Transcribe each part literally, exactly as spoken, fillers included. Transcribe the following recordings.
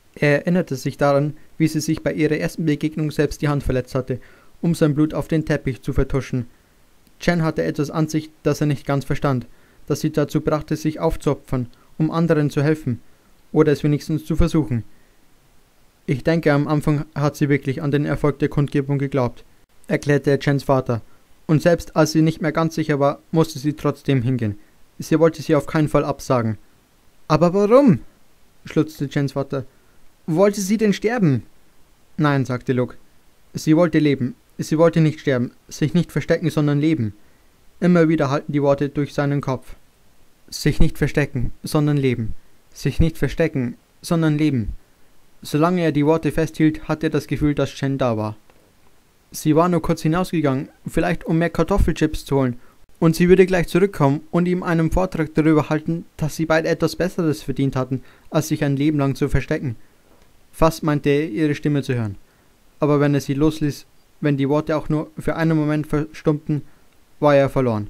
Er erinnerte sich daran, wie sie sich bei ihrer ersten Begegnung selbst die Hand verletzt hatte, um sein Blut auf den Teppich zu vertuschen. Chen hatte etwas an sich, das er nicht ganz verstand, das sie dazu brachte, sich aufzuopfern, um anderen zu helfen, oder es wenigstens zu versuchen. Ich denke, am Anfang hat sie wirklich an den Erfolg der Kundgebung geglaubt, erklärte Chens Vater, und selbst als sie nicht mehr ganz sicher war, musste sie trotzdem hingehen. Sie wollte sie auf keinen Fall absagen. »Aber warum?« schluchzte Chens Vater. »Wollte sie denn sterben?« »Nein«, sagte Luke. »Sie wollte leben. Sie wollte nicht sterben, sich nicht verstecken, sondern leben.« Immer wieder hallten die Worte durch seinen Kopf. Sich nicht verstecken, sondern leben. Sich nicht verstecken, sondern leben. Solange er die Worte festhielt, hatte er das Gefühl, dass Chen da war. Sie war nur kurz hinausgegangen, vielleicht um mehr Kartoffelchips zu holen, und sie würde gleich zurückkommen und ihm einen Vortrag darüber halten, dass sie beide etwas Besseres verdient hatten, als sich ein Leben lang zu verstecken. Fast meinte er, ihre Stimme zu hören. Aber wenn er sie losließ, wenn die Worte auch nur für einen Moment verstummten, war er verloren.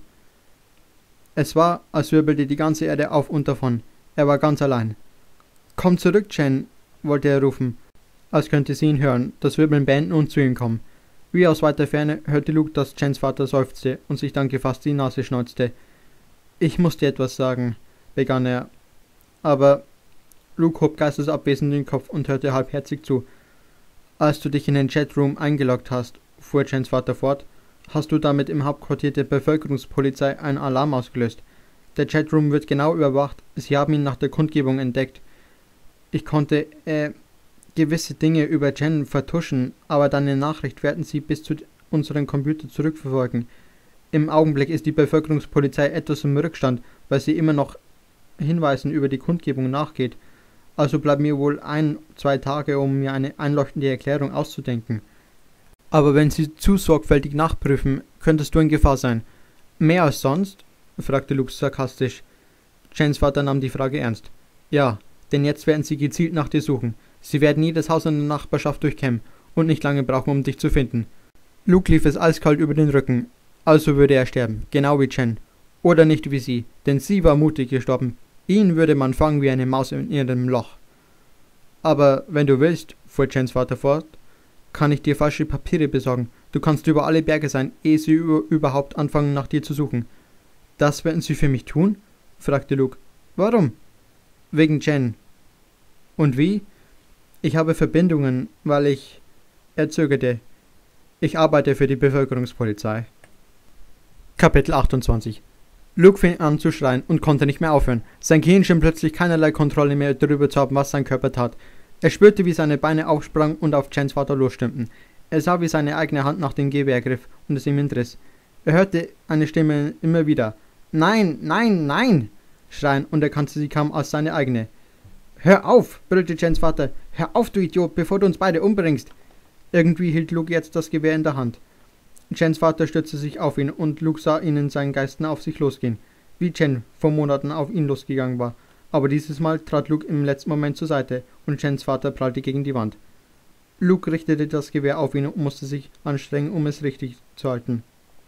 Es war, als wirbelte die ganze Erde auf und davon. Er war ganz allein. »Komm zurück, Chen«, wollte er rufen, als könnte sie ihn hören, das Wirbeln beenden und zu ihm kommen. Wie aus weiter Ferne hörte Luke, dass Chens Vater seufzte und sich dann gefasst die Nase schneuzte. »Ich muss dir etwas sagen«, begann er. Aber Luke hob geistesabwesend den Kopf und hörte halbherzig zu. »Als du dich in den Chatroom eingeloggt hast«, fuhr Chens Vater fort, »hast du damit im Hauptquartier der Bevölkerungspolizei einen Alarm ausgelöst. Der Chatroom wird genau überwacht. Sie haben ihn nach der Kundgebung entdeckt. Ich konnte, äh, gewisse Dinge über Chen vertuschen, aber deine Nachricht werden sie bis zu unserem Computer zurückverfolgen. Im Augenblick ist die Bevölkerungspolizei etwas im Rückstand, weil sie immer noch Hinweisen über die Kundgebung nachgeht. Also bleibt mir wohl ein, zwei Tage, um mir eine einleuchtende Erklärung auszudenken. Aber wenn sie zu sorgfältig nachprüfen, könntest du in Gefahr sein. Mehr als sonst?« fragte Luke sarkastisch. Chens Vater nahm die Frage ernst. »Ja, denn jetzt werden sie gezielt nach dir suchen. Sie werden jedes Haus in der Nachbarschaft durchkämmen und nicht lange brauchen, um dich zu finden.« Luke lief es eiskalt über den Rücken. Also würde er sterben, genau wie Chen. Oder nicht wie sie, denn sie war mutig gestorben. Ihn würde man fangen wie eine Maus in ihrem Loch. »Aber wenn du willst«, fuhr Chens Vater fort, »kann ich dir falsche Papiere besorgen. Du kannst über alle Berge sein, ehe sie über überhaupt anfangen, nach dir zu suchen.« »Das werden sie für mich tun?« fragte Luke. »Warum?« »Wegen Chen.« »Und wie?« »Ich habe Verbindungen, weil ich...« Er zögerte. »Ich arbeite für die Bevölkerungspolizei.« Kapitel achtundzwanzig. Luke fing an zu schreien und konnte nicht mehr aufhören. Sein Gehirn schien plötzlich keinerlei Kontrolle mehr darüber zu haben, was sein Körper tat. Er spürte, wie seine Beine aufsprangen und auf Chens Vater losstürmten. Er sah, wie seine eigene Hand nach dem Gewehr griff und es ihm entriss. Er hörte eine Stimme immer wieder »Nein, nein, nein!« schreien und erkannte sie kaum als seine eigene. »Hör auf«, brüllte Chens Vater. »Hör auf, du Idiot, bevor du uns beide umbringst!« Irgendwie hielt Luke jetzt das Gewehr in der Hand. Chens Vater stützte sich auf ihn und Luke sah ihn in seinen Geisten auf sich losgehen, wie Chen vor Monaten auf ihn losgegangen war. Aber dieses Mal trat Luke im letzten Moment zur Seite und Chens Vater prallte gegen die Wand. Luke richtete das Gewehr auf ihn und musste sich anstrengen, um es richtig zu halten.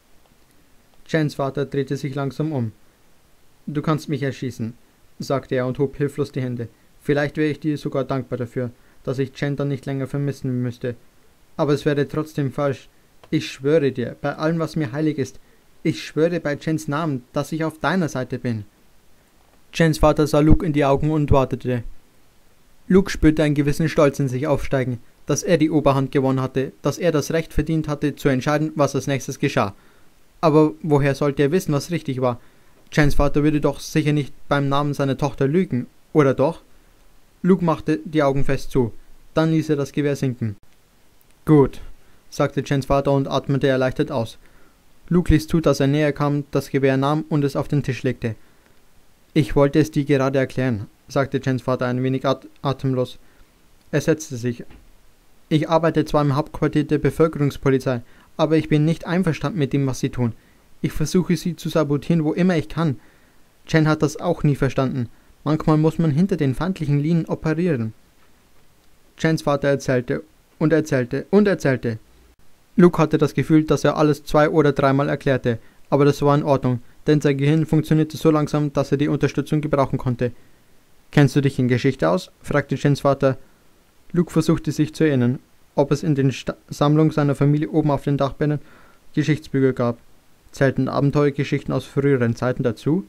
Chens Vater drehte sich langsam um. »Du kannst mich erschießen«, sagte er und hob hilflos die Hände. »Vielleicht wäre ich dir sogar dankbar dafür, dass ich Chen dann nicht länger vermissen müsste. Aber es wäre trotzdem falsch. Ich schwöre dir, bei allem, was mir heilig ist, ich schwöre bei Chens Namen, dass ich auf deiner Seite bin.« Chens Vater sah Luke in die Augen und wartete. Luke spürte einen gewissen Stolz in sich aufsteigen, dass er die Oberhand gewonnen hatte, dass er das Recht verdient hatte, zu entscheiden, was als nächstes geschah. Aber woher sollte er wissen, was richtig war? Chens Vater würde doch sicher nicht beim Namen seiner Tochter lügen, oder doch? Luke machte die Augen fest zu. Dann ließ er das Gewehr sinken. »Gut«, sagte Chens Vater und atmete erleichtert aus. Luke ließ zu, dass er näher kam, das Gewehr nahm und es auf den Tisch legte. »Ich wollte es dir gerade erklären«, sagte Chens Vater ein wenig at atemlos. Er setzte sich. »Ich arbeite zwar im Hauptquartier der Bevölkerungspolizei, aber ich bin nicht einverstanden mit dem, was sie tun. Ich versuche sie zu sabotieren, wo immer ich kann. Chen hat das auch nie verstanden. Manchmal muss man hinter den feindlichen Linien operieren.« Chens Vater erzählte und erzählte und erzählte. Luke hatte das Gefühl, dass er alles zwei- oder dreimal erklärte, aber das war in Ordnung, denn sein Gehirn funktionierte so langsam, dass er die Unterstützung gebrauchen konnte. »Kennst du dich in Geschichte aus?« fragte Chens Vater. Luke versuchte sich zu erinnern, ob es in den Sta- Sammlungen seiner Familie oben auf den Dachbändern Geschichtsbücher gab. Zählten Abenteuergeschichten aus früheren Zeiten dazu?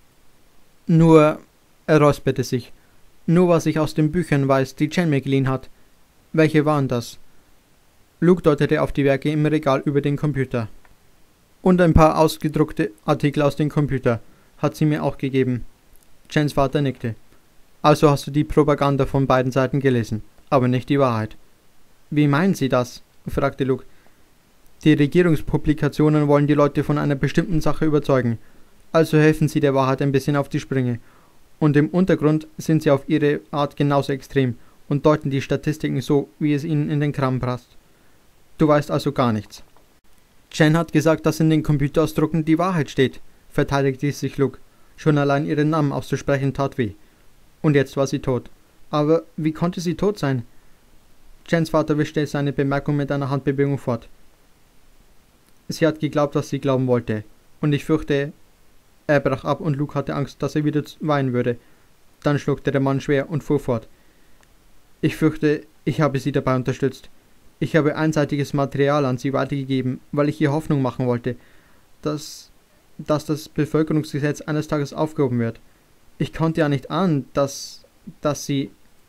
Nur, er räusperte sich, nur was ich aus den Büchern weiß, die Jen mir geliehen hat. Welche waren das? Luke deutete auf die Werke im Regal über den Computer. Und ein paar ausgedruckte Artikel aus dem Computer, hat sie mir auch gegeben. Jens Vater nickte. Also hast du die Propaganda von beiden Seiten gelesen, aber nicht die Wahrheit. Wie meinen Sie das? Fragte Luke. Die Regierungspublikationen wollen die Leute von einer bestimmten Sache überzeugen, also helfen sie der Wahrheit ein bisschen auf die Sprünge. Und im Untergrund sind sie auf ihre Art genauso extrem und deuten die Statistiken so, wie es ihnen in den Kram passt. Du weißt also gar nichts. Jen hat gesagt, dass in den Computerausdrucken die Wahrheit steht, verteidigte sich Luke. Schon allein ihren Namen auszusprechen tat weh. Und jetzt war sie tot. Aber wie konnte sie tot sein? Jens Vater wischte seine Bemerkung mit einer Handbewegung fort. Sie hat geglaubt, was sie glauben wollte. Und ich fürchte... Er brach ab und Luke hatte Angst, dass er wieder weinen würde. Dann schluckte der Mann schwer und fuhr fort. Ich fürchte, ich habe sie dabei unterstützt. Ich habe einseitiges Material an sie weitergegeben, weil ich ihr Hoffnung machen wollte, dass, dass das Bevölkerungsgesetz eines Tages aufgehoben wird. Ich konnte ja nicht ahnen, dass, dass sie...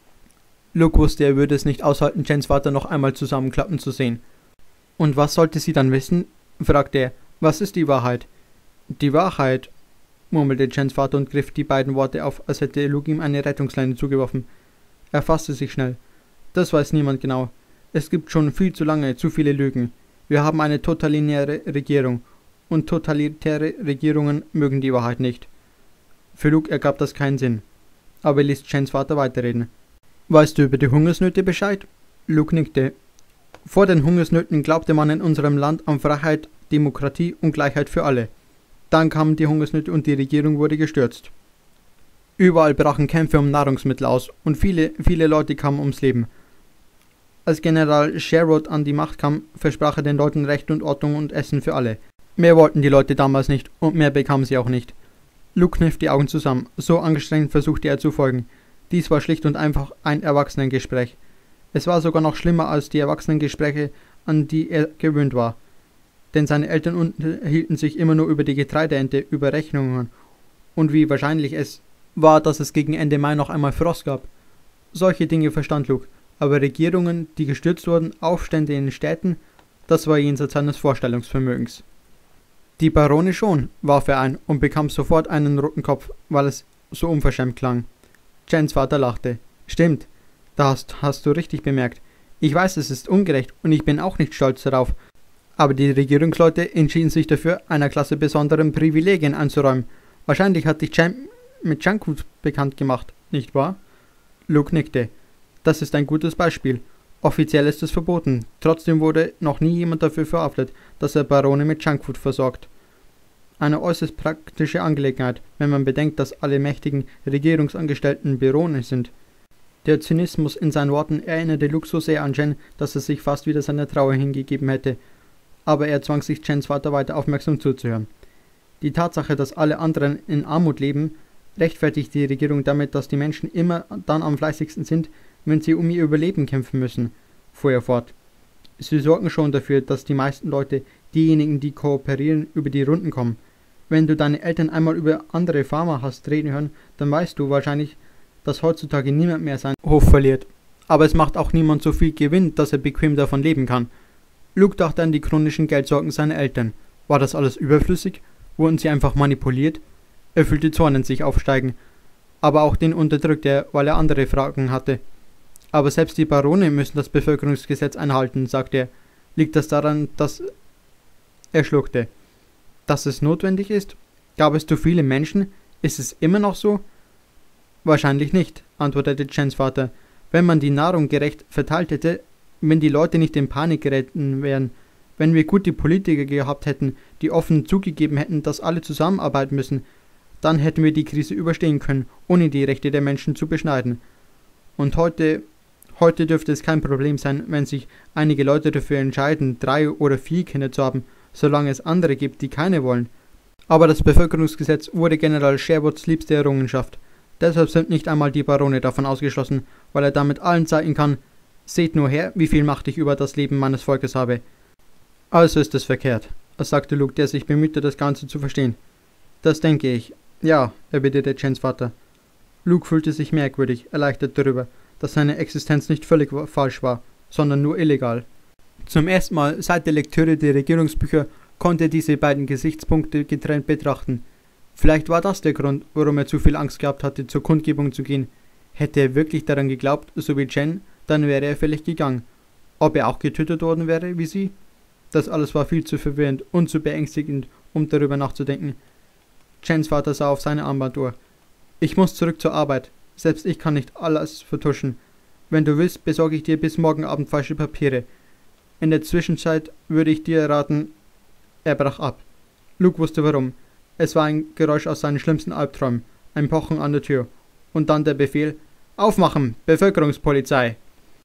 Luke wusste, er würde es nicht aushalten, Jens Vater noch einmal zusammenklappen zu sehen. Und was sollte sie dann wissen? Fragte er. Was ist die Wahrheit? Die Wahrheit, murmelte Jens Vater und griff die beiden Worte auf, als hätte Luke ihm eine Rettungsleine zugeworfen. Er fasste sich schnell. Das weiß niemand genau. Es gibt schon viel zu lange zu viele Lügen. Wir haben eine totalitäre Regierung, und totalitäre Regierungen mögen die Wahrheit nicht. Für Luke ergab das keinen Sinn. Aber er ließ Jens Vater weiterreden. Weißt du über die Hungersnöte Bescheid? Luke nickte. Vor den Hungersnöten glaubte man in unserem Land an Freiheit, Demokratie und Gleichheit für alle. Dann kamen die Hungersnöte und die Regierung wurde gestürzt. Überall brachen Kämpfe um Nahrungsmittel aus und viele, viele Leute kamen ums Leben. Als General Sherwood an die Macht kam, versprach er den Leuten Recht und Ordnung und Essen für alle. Mehr wollten die Leute damals nicht und mehr bekamen sie auch nicht. Luke kniff die Augen zusammen, so angestrengt versuchte er zu folgen. Dies war schlicht und einfach ein Erwachsenengespräch. Es war sogar noch schlimmer als die Erwachsenengespräche, an die er gewöhnt war. Denn seine Eltern unterhielten sich immer nur über die Getreideernte, über Rechnungen und wie wahrscheinlich es war, dass es gegen Ende Mai noch einmal Frost gab. Solche Dinge verstand Luke, aber Regierungen, die gestürzt wurden, Aufstände in den Städten, das war jenseits seines Vorstellungsvermögens. Die Barone schon, warf er ein und bekam sofort einen roten Kopf, weil es so unverschämt klang. Jens Vater lachte. Stimmt, da hast, hast du richtig bemerkt. Ich weiß, es ist ungerecht und ich bin auch nicht stolz darauf, aber die Regierungsleute entschieden sich dafür, einer Klasse besonderen Privilegien einzuräumen. Wahrscheinlich hat dich Jen mit Junkfood bekannt gemacht, nicht wahr? Luke nickte. Das ist ein gutes Beispiel. Offiziell ist es verboten. Trotzdem wurde noch nie jemand dafür verhaftet, dass er Barone mit Junkfood versorgt. Eine äußerst praktische Angelegenheit, wenn man bedenkt, dass alle mächtigen Regierungsangestellten Barone sind. Der Zynismus in seinen Worten erinnerte Luke so sehr an Jen, dass er sich fast wieder seiner Trauer hingegeben hätte. Aber er zwang sich, Jens Vater weiter aufmerksam zuzuhören. Die Tatsache, dass alle anderen in Armut leben, rechtfertigt die Regierung damit, dass die Menschen immer dann am fleißigsten sind, wenn sie um ihr Überleben kämpfen müssen, fuhr er fort. Sie sorgen schon dafür, dass die meisten Leute, diejenigen, die kooperieren, über die Runden kommen. Wenn du deine Eltern einmal über andere Farmer hast reden hören, dann weißt du wahrscheinlich, dass heutzutage niemand mehr seinen Hof verliert. Aber es macht auch niemand so viel Gewinn, dass er bequem davon leben kann. Luke dachte an die chronischen Geldsorgen seiner Eltern. War das alles überflüssig? Wurden sie einfach manipuliert? Er fühlte Zorn in sich aufsteigen. Aber auch den unterdrückte er, weil er andere Fragen hatte. Aber selbst die Barone müssen das Bevölkerungsgesetz einhalten, sagte er. Liegt das daran, dass... Er schluckte. Dass es notwendig ist? Gab es zu viele Menschen? Ist es immer noch so? Wahrscheinlich nicht, antwortete Jens Vater. Wenn man die Nahrung gerecht verteilt hätte, wenn die Leute nicht in Panik geraten wären, wenn wir gute Politiker gehabt hätten, die offen zugegeben hätten, dass alle zusammenarbeiten müssen, dann hätten wir die Krise überstehen können, ohne die Rechte der Menschen zu beschneiden. Und heute, heute dürfte es kein Problem sein, wenn sich einige Leute dafür entscheiden, drei oder vier Kinder zu haben, solange es andere gibt, die keine wollen. Aber das Bevölkerungsgesetz wurde General Sherwoods liebste Errungenschaft. Deshalb sind nicht einmal die Barone davon ausgeschlossen, weil er damit allen zeigen kann, Seht nur her, wie viel Macht ich über das Leben meines Volkes habe. Also ist es verkehrt, sagte Luke, der sich bemühte, das Ganze zu verstehen. Das denke ich. Ja, erwiderte Chens Vater. Luke fühlte sich merkwürdig, erleichtert darüber, dass seine Existenz nicht völlig falsch war, sondern nur illegal. Zum ersten Mal seit der Lektüre der Regierungsbücher konnte er diese beiden Gesichtspunkte getrennt betrachten. Vielleicht war das der Grund, warum er zu viel Angst gehabt hatte, zur Kundgebung zu gehen. Hätte er wirklich daran geglaubt, so wie Chen, dann wäre er vielleicht gegangen. Ob er auch getötet worden wäre, wie sie? Das alles war viel zu verwirrend und zu beängstigend, um darüber nachzudenken. Chens Vater sah auf seine Armbanduhr. Ich muss zurück zur Arbeit. Selbst ich kann nicht alles vertuschen. Wenn du willst, besorge ich dir bis morgen Abend falsche Papiere. In der Zwischenzeit würde ich dir raten... Er brach ab. Luke wusste warum. Es war ein Geräusch aus seinen schlimmsten Albträumen, ein Pochen an der Tür. Und dann der Befehl: Aufmachen, Bevölkerungspolizei!